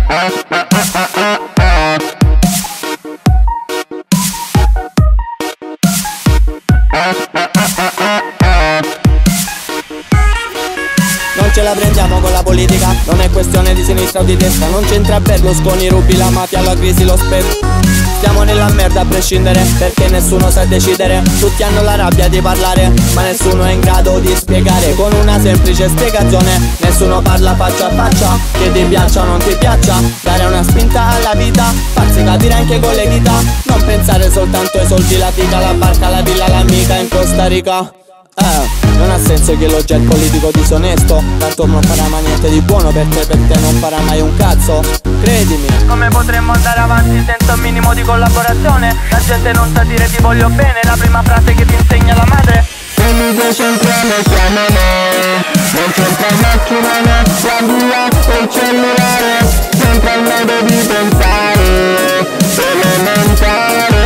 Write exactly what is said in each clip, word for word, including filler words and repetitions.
Non ce la prendiamo con la politica, non è questione di sinistra o di destra. Non c'entra Berlusconi, rubi, la mafia, la crisi, lo spet. Stiamo nella merda a prescindere, perché nessuno sa decidere. Tutti hanno la rabbia di parlare, ma nessuno è in grado di spiegare. Con una semplice spiegazione, nessuno parla faccia a faccia. Che ti piaccia o non ti piaccia, dare una spinta alla vita, farsi capire anche con le dita. Non pensare soltanto ai soldi, la figa, la barca, la villa, l'amica in Costa Rica. Eh, non ha senso che lo jet politico disonesto, tanto non farà mai niente di buono per te, per te non farà mai un cazzo, credimi. Come potremmo andare avanti senza un minimo di collaborazione? La gente non sa dire ti voglio bene, la prima frase che ti insegna la madre. Se mi concentriamo siamo noi, non c'entra il macchina, la via o il cellulare, sempre il modo di pensare, elementare.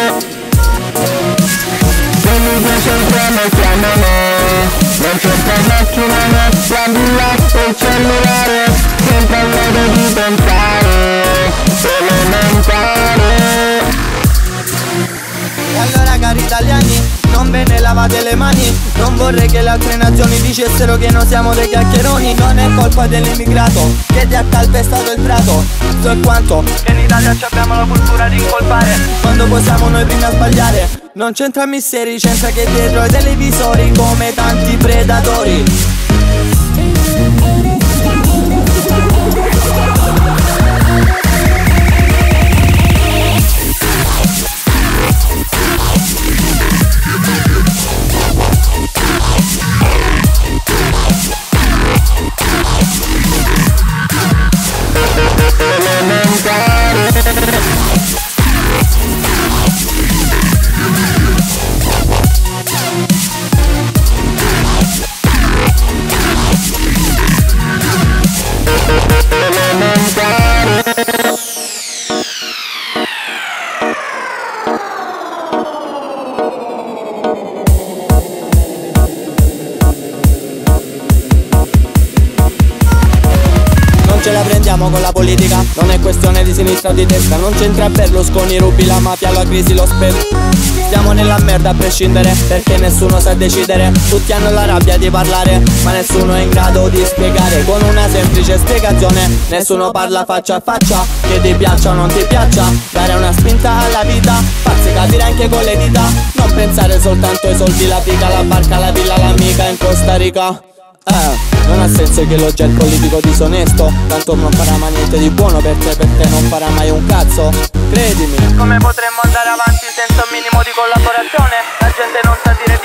Se mi concentriamo siamo noi, non c'entra il macchina, la via o il cellulare, sempre il modo di pensare, elementare. E allora cari italiani, non ve ne lavate le mani. Non vorrei che le altre nazioni dicessero che noi siamo dei chiacchieroni. Non è colpa dell'immigrato che ti ha calpestato il prato. So quanto che in Italia abbiamo la cultura di incolpare, quando poi siamo noi primi a sbagliare. Non c'entra misteri, c'entra che dietro ai televisori, come tanti predatori. Non ce la prendiamo con la politica, non è questione di sinistra o di destra. Non c'entra Berlusconi, rubi, la mafia, la crisi, lo spet. Stiamo nella merda a prescindere, perché nessuno sa decidere. Tutti hanno la rabbia di parlare, ma nessuno è in grado di spiegare. Con una semplice spiegazione, nessuno parla faccia a faccia. Che ti piaccia o non ti piaccia, dare una spinta alla vita, farsi capire anche con le dita. Non pensare soltanto ai soldi, la figa, la barca, la villa, l'amica in Costa Rica. Eh, non ha senso che lo jet politico disonesto, tanto non farà mai niente di buono per te, per te non farà mai un cazzo, credimi. Come potremmo andare avanti senza un minimo di collaborazione? La gente non sa dire